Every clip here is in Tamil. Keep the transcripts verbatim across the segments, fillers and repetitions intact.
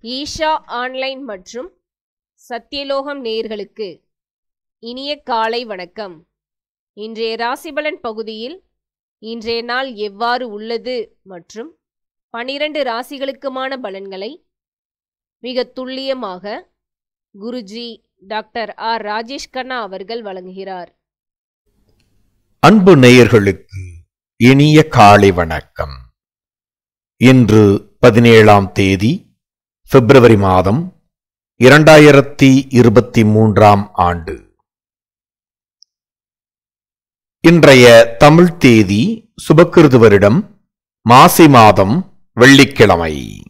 ஈஷா ஆன்லைன் மற்றும் சத்தியலோகம் நேயர்களுக்கு இனிய காலை வணக்கம். இன்றைய ராசிபலன் பகுதியில் இன்றைய நாள் எவ்வாறு உள்ளது மற்றும் பனிரெண்டு ராசிகளுக்குமான பலன்களை மிக துல்லியமாக குருஜி டாக்டர் ஆர் ராஜேஷ் கண்ணா அவர்கள் வழங்குகிறார். அன்பு நேயர்களுக்கு இனிய காலை வணக்கம். இன்று பதினேழாம் தேதி பிப்ரவரி மாதம் இரண்டாயிரத்தி இருபத்தி மூன்றாம் ஆண்டு. இன்றைய தமிழ் தேதி சுபக்கிருது வருடம் மாசி மாதம் வெள்ளிக்கிழமை.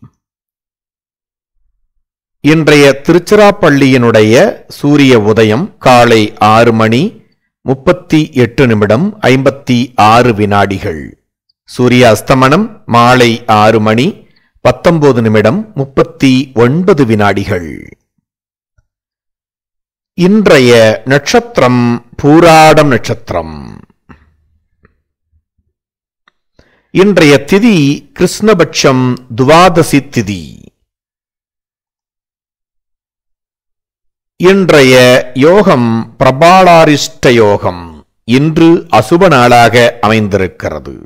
இன்றைய திருச்சிராப்பள்ளியினுடைய சூரிய உதயம் காலை ஆறு மணி முப்பத்தி எட்டு நிமிடம் ஐம்பத்தி ஆறு வினாடிகள். சூரிய அஸ்தமனம் மாலை ஆறு மணி பத்தொன்பது நிமிடம் முப்பத்தி ஒன்பது வினாடிகள். இன்றைய நட்சத்திரம் பூராடம் நட்சத்திரம். இன்றைய திதி கிருஷ்ணபட்சம் துவாதசி திதி. இன்றைய யோகம் பிரபாளாரிஷ்ட யோகம். இன்று அசுப நாளாக அமைந்திருக்கிறது.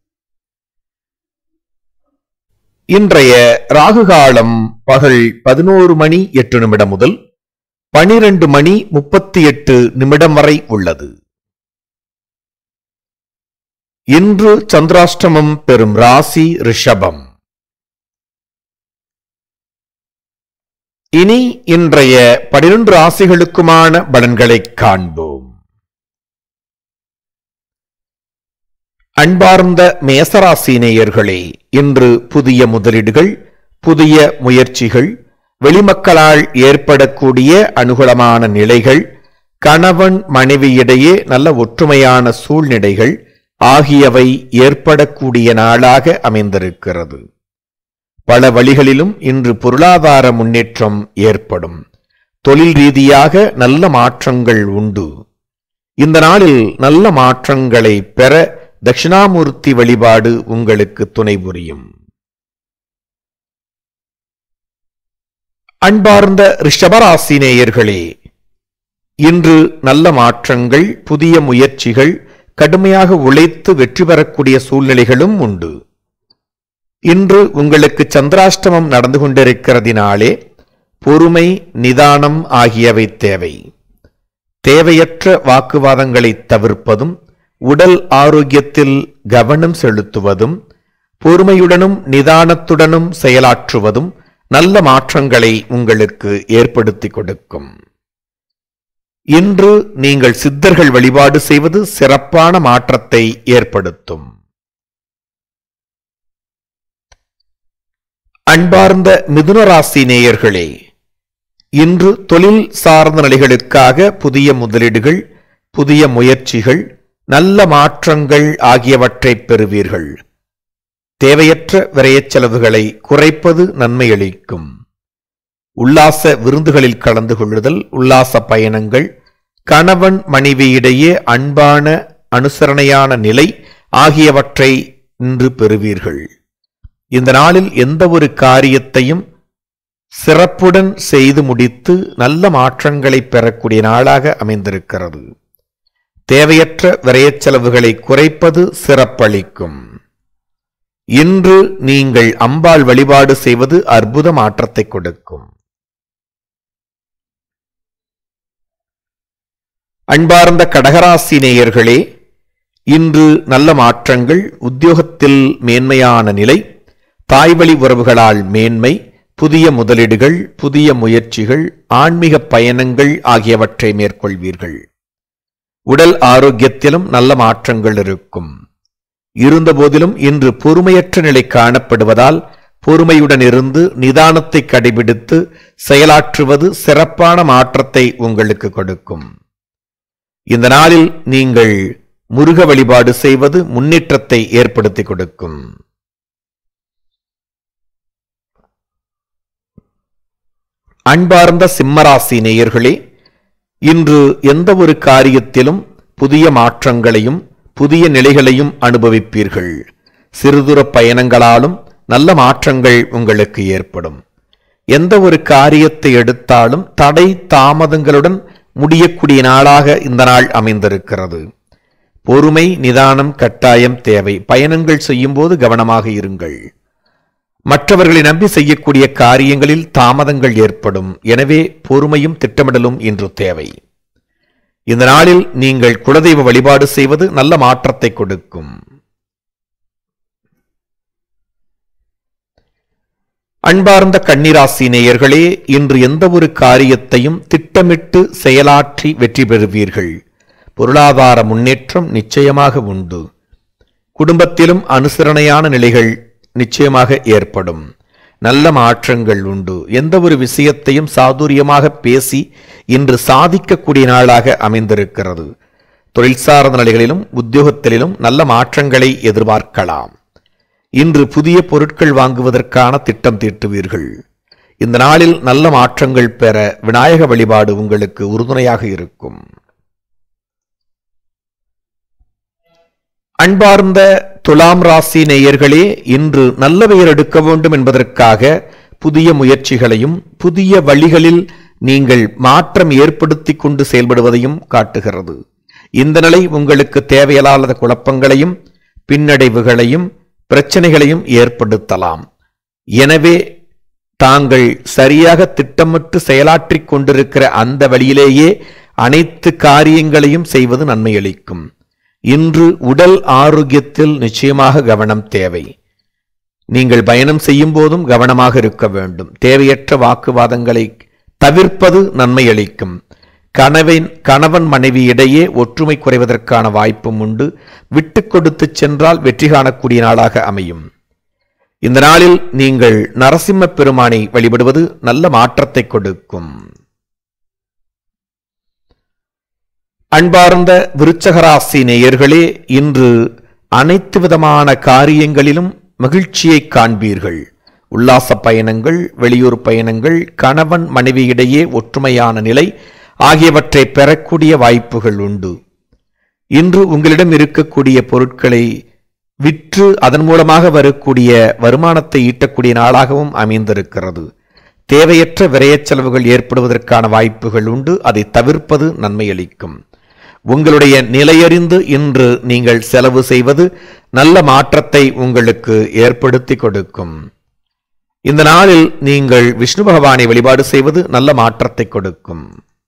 இன்றைய ராகுகாலம் பகல் பதினோரு மணி எட்டு நிமிடம் முதல் பனிரெண்டு மணி முப்பத்தி எட்டு நிமிடம் வரை உள்ளது. இன்று சந்திராஷ்டமம் பெறும் ராசி ரிஷபம். இனி இன்றைய பனிரெண்டு ராசிகளுக்குமான பலன்களை காண்போம். அன்பார்ந்த மேசராசி நேயர்களே, இன்று புதிய முதலீடுகள், புதிய முயற்சிகள், வெளிமக்களால் ஏற்படக்கூடிய அனுகூலமான நிலைகள், கணவன் மனைவியிடையே நல்ல ஒற்றுமையான சூழ்நிலைகள் ஆகியவை ஏற்படக்கூடிய நாளாக அமைந்திருக்கிறது. பல வழிகளிலும் இன்று பொருளாதார முன்னேற்றம் ஏற்படும். தொழில் ரீதியாக நல்ல மாற்றங்கள் உண்டு. இந்த நாளில் நல்ல மாற்றங்களை பெற தட்சிணாமூர்த்தி வழிபாடு உங்களுக்கு துணை புரியும். அன்பார்ந்த ரிஷபராசி நேயர்களே, இன்று நல்ல மாற்றங்கள், புதிய முயற்சிகள், கடுமையாக உழைத்து வெற்றி பெறக்கூடிய சூழ்நிலைகளும் உண்டு. இன்று உங்களுக்கு சந்திராஷ்டமம் நடந்து கொண்டிருக்கிறதினாலே பொறுமை, நிதானம் ஆகியவை தேவை. தேவையற்ற வாக்குவாதங்களை தவிர்ப்பதும், உடல் ஆரோக்கியத்தில் கவனம் செலுத்துவதும், பொறுமையுடனும் நிதானத்துடனும் செயலாற்றுவதும் நல்ல மாற்றங்களை உங்களுக்கு ஏற்படுத்தி கொடுக்கும். இன்று நீங்கள் சித்தர்கள் வழிபாடு செய்வது சிறப்பான மாற்றத்தை ஏற்படுத்தும். அன்பார்ந்த மிதுனராசி நேயர்களே, இன்று தொழில் சார்ந்த நிலைகளுக்காக புதிய முதலீடுகள், புதிய முயற்சிகள், நல்ல மாற்றங்கள் ஆகியவற்றை பெறுவீர்கள். தேவையற்ற விரயச் செலவுகளை குறைப்பது நன்மையளிக்கும். உல்லாச விருந்துகளில் கலந்து கொள்ளுதல், உல்லாச பயணங்கள், கணவன் மனைவியிடையே அன்பான அனுசரணையான நிலை ஆகியவற்றை இன்று பெறுவீர்கள். இந்த நாளில் எந்த ஒரு காரியத்தையும் சிறப்புடன் செய்து முடித்து நல்ல மாற்றங்களை பெறக்கூடிய நாளாக அமைந்திருக்கிறது. தேவையற்ற விரயச் செலவுகளை குறைப்பது சிறப்பளிக்கும். இன்று நீங்கள் அம்பாள் வழிபாடு செய்வது அற்புத மாற்றத்தை கொடுக்கும். அன்பார்ந்த கடகராசி நேயர்களே, இன்று நல்ல மாற்றங்கள், உத்தியோகத்தில் மேன்மையான நிலை, தாய்வழி உறவுகளால் மேன்மை, புதிய முதலீடுகள், புதிய முயற்சிகள், ஆன்மீக பயணங்கள் ஆகியவற்றை மேற்கொள்வீர்கள். உடல் ஆரோக்கியத்திலும் நல்ல மாற்றங்கள் இருக்கும். இருந்தபோதிலும் இன்று பொறுமையற்ற நிலை காணப்படுவதால் பொறுமையுடன் இருந்து நிதானத்தை கடைபிடித்து செயலாற்றுவது சிறப்பான மாற்றத்தை உங்களுக்கு கொடுக்கும். இந்த நாளில் நீங்கள் முருக வழிபாடு செய்வது முன்னேற்றத்தை ஏற்படுத்தி கொடுக்கும். அன்பார்ந்த சிம்மராசி நேயர்களே, இன்று எந்த ஒரு காரியத்திலும் புதிய மாற்றங்களையும் புதிய நிலைகளையும் அனுபவிப்பீர்கள். சிறுதூர பயணங்களாலும் நல்ல மாற்றங்கள் உங்களுக்கு ஏற்படும். எந்த ஒரு காரியத்தை எடுத்தாலும் தடை தாமதங்களுடன் முடியக்கூடிய நாளாக இந்த நாள் அமைந்திருக்கிறது. பொறுமை நிதானம் கட்டாயம் தேவை. பயணங்கள் செய்யும் போது கவனமாக இருங்கள். மற்றவர்களை நம்பி செய்யக்கூடிய காரியங்களில் தாமதங்கள் ஏற்படும். எனவே பொறுமையும் திட்டமிடலும் இன்று தேவை. இந்த நாளில் நீங்கள் குலதெய்வ வழிபாடு செய்வது நல்ல மாற்றத்தை கொடுக்கும். அன்பார்ந்த கன்னிராசி நேயர்களே, இன்று எந்த ஒரு காரியத்தையும் திட்டமிட்டு செயலாற்றி வெற்றி பெறுவீர்கள். பொருளாதார முன்னேற்றம் நிச்சயமாக உண்டு. குடும்பத்திலும் அனுசரணையான நிலைகள் நிச்சயமாக ஏற்படும். நல்ல மாற்றங்கள் உண்டு. எந்த ஒரு விஷயத்தையும் சாதுரியமாக பேசி இன்று சாதிக்கக்கூடிய நாளாக அமைந்திருக்கிறது. தொழில் சார்ந்த நிலைகளிலும் உத்தியோகத்திலும் நல்ல மாற்றங்களை எதிர்பார்க்கலாம். இன்று புதிய பொருட்கள் வாங்குவதற்கான திட்டம் தீட்டுவீர்கள். இந்த நாளில் நல்ல மாற்றங்கள் பெற விநாயக வழிபாடு உங்களுக்கு உறுதுணையாக இருக்கும். அன்பார்ந்த துலாம் ராசி நேயர்களே, இன்று நல்ல பெயர் எடுக்க வேண்டும் என்பதற்காக புதிய முயற்சிகளையும் புதிய வழிகளில் நீங்கள் மாற்றம் ஏற்படுத்தி கொண்டு செயல்படுவதையும் காட்டுகிறது. இந்த நிலை உங்களுக்கு தேவையில்லாத குழப்பங்களையும் பின்னடைவுகளையும் பிரச்சனைகளையும் ஏற்படுத்தலாம். எனவே தாங்கள் சரியாக திட்டமிட்டு செயலாற்றிக் கொண்டிருக்கிற அந்த வழியிலேயே அனைத்து காரியங்களையும் செய்வது நன்மையளிக்கும். இன்று உடல் ஆரோக்கியத்தில் நிச்சயமாக கவனம் தேவை. நீங்கள் பயணம் செய்யும் போதும் கவனமாக இருக்க வேண்டும். தேவையற்ற வாக்குவாதங்களை தவிர்ப்பது நன்மையளிக்கும். கணவன் கணவன் மனைவி இடையே ஒற்றுமை குறைவதற்கான வாய்ப்பும் உண்டு. விட்டு கொடுத்து சென்றால் வெற்றி காணக்கூடிய நாளாக அமையும். இந்த நாளில் நீங்கள் நரசிம்ம பெருமானை வழிபடுவது நல்ல மாற்றத்தை கொடுக்கும். அன்பார்ந்த விருச்சகராசி நேயர்களே, இன்று அனைத்து விதமான காரியங்களிலும் மகிழ்ச்சியை காண்பீர்கள். உல்லாச பயணங்கள், வெளியூர் பயணங்கள், கணவன் மனைவியிடையே ஒற்றுமையான நிலை ஆகியவற்றை பெறக்கூடிய வாய்ப்புகள் உண்டு. இன்று உங்களிடம் இருக்கக்கூடிய பொருட்களை விற்று அதன் மூலமாக வரக்கூடிய வருமானத்தை ஈட்டக்கூடிய நாளாகவும் அமைந்திருக்கிறது. தேவையற்ற விரயச் செலவுகள் ஏற்படுவதற்கான வாய்ப்புகள் உண்டு. அதை தவிர்ப்பது நன்மையளிக்கும். உங்களுடைய நிலையறிந்து இன்று நீங்கள் செலவு செய்வது நல்ல மாற்றத்தை உங்களுக்கு ஏற்படுத்தி கொடுக்கும். இந்த நாளில் நீங்கள் விஷ்ணு பகவானை வழிபாடு செய்வது நல்ல மாற்றத்தை கொடுக்கும்.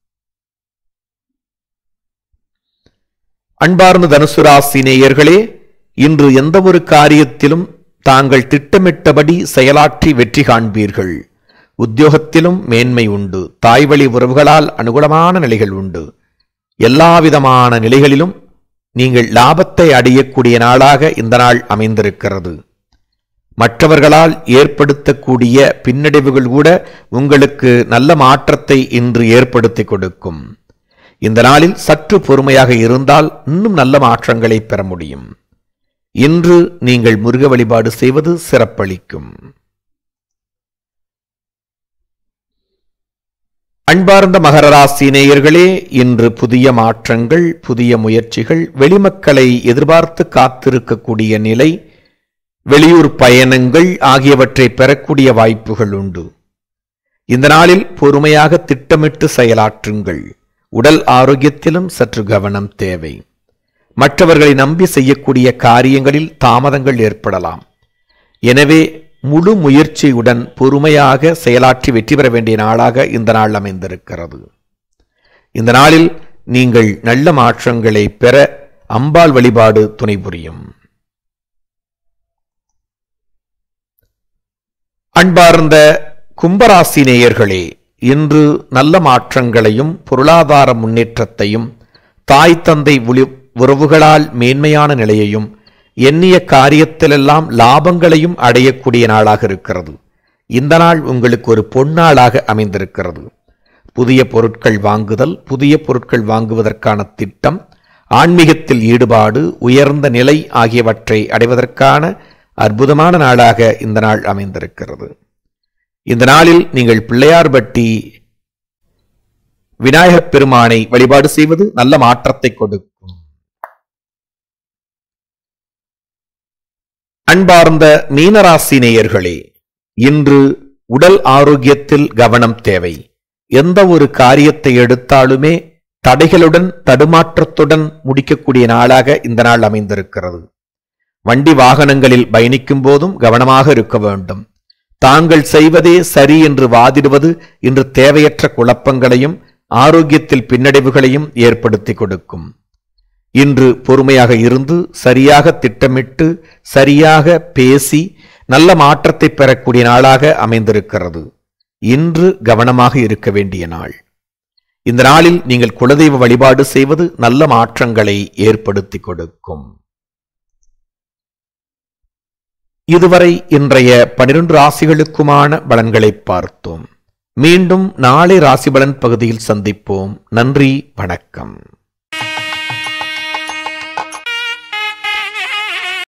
அன்பார்ந்த தனுசு ராசி நேயர்களே, இன்று எந்த ஒரு காரியத்திலும் தாங்கள் திட்டமிட்டபடி செயலாற்றி வெற்றி காண்பீர்கள். உத்தியோகத்திலும் மேன்மை உண்டு. தாய்வழி உறவுகளால் அனுகூலமான நிலைகள் உண்டு. எல்லாவிதமான நிலைகளிலும் நீங்கள் லாபத்தை அடையக்கூடிய நாளாக இந்த நாள் அமைந்திருக்கிறது. மற்றவர்களால் ஏற்படுத்தக்கூடிய பின்னடைவுகள் கூட உங்களுக்கு நல்ல மாற்றத்தை இன்று ஏற்படுத்தி கொடுக்கும். இந்த நாளில் சற்று பொறுமையாக இருந்தால் இன்னும் நல்ல மாற்றங்களை பெற முடியும். இன்று நீங்கள் முருக வழிபாடு செய்வது சிறப்பளிக்கும். அன்பார்ந்த மகர ராசி நேயர்களே, இன்று புதிய மாற்றங்கள், புதிய முயற்சிகள், வெளிமக்களை எதிர்பார்த்து காத்திருக்கக்கூடிய நிலை, வெளியூர் பயணங்கள் ஆகியவற்றை பெறக்கூடிய வாய்ப்புகள் உண்டு. இந்த நாளில் பொறுமையாக திட்டமிட்டு செயலாற்றுங்கள். உடல் ஆரோக்கியத்திலும் சற்று கவனம் தேவை. மற்றவர்களை நம்பி செய்யக்கூடிய காரியங்களில் தாமதங்கள் ஏற்படலாம். எனவே முழு முயற்சியுடன் பொறுமையாக செயலாற்றி வெற்றி பெற வேண்டிய நாளாக இந்த நாள் அமைந்திருக்கிறது. இந்த நாளில் நீங்கள் நல்ல மாற்றங்களை பெற அம்பாள் வழிபாடு துணை புரியும். அன்பார்ந்த கும்பராசி நேயர்களே, இன்று நல்ல மாற்றங்களையும் பொருளாதார முன்னேற்றத்தையும் தாய் தந்தை உறவுகளால் மேன்மையான நிலையையும் எண்ணிய காரியத்திலெல்லாம் லாபங்களையும் அடையக்கூடிய நாளாக இருக்கிறது. இந்த நாள் உங்களுக்கு ஒரு பொன்னாளாக அமைந்திருக்கிறது. புதிய பொருட்கள் வாங்குதல், புதிய பொருட்கள் வாங்குவதற்கான திட்டம், ஆன்மீகத்தில் ஈடுபாடு, உயர்ந்த நிலை ஆகியவற்றை அடைவதற்கான அற்புதமான நாளாக இந்த நாள் அமைந்திருக்கிறது. இந்த நாளில் நீங்கள் பிள்ளையார்பட்டி விநாயகப் பெருமானை வழிபாடு செய்வது நல்ல மாற்றத்தை கொடுக்கும். அன்பார்ந்த மீனராசி நேயர்களே, இன்று உடல் ஆரோக்கியத்தில் கவனம் தேவை. எந்த ஒரு காரியத்தை எடுத்தாலுமே தடைகளுடன் தடுமாற்றத்துடன் முடிக்கக்கூடிய நாளாக இந்த நாள் அமைந்திருக்கிறது. வண்டி வாகனங்களில் பயணிக்கும் போதும் கவனமாக இருக்க வேண்டும். தாங்கள் செய்வதே சரி என்று வாதிடுவது இன்று தேவையற்ற குழப்பங்களையும் ஆரோக்கியத்தில் பின்னடைவுகளையும் ஏற்படுத்தி கொடுக்கும். இன்று பொறுமையாக இருந்து சரியாக திட்டமிட்டு சரியாக பேசி நல்ல மாற்றத்தை பெறக்கூடிய நாளாக அமைந்திருக்கிறது. இன்று கவனமாக இருக்க வேண்டிய நாள். இந்த நாளில் நீங்கள் குலதெய்வ வழிபாடு செய்வது நல்ல மாற்றங்களை ஏற்படுத்தி கொடுக்கும். இதுவரை இன்றைய பனிரெண்டு ராசிகளுக்குமான பலன்களை பார்த்தோம். மீண்டும் நாளை ராசிபலன் பகுதியில் சந்திப்போம். நன்றி, வணக்கம்.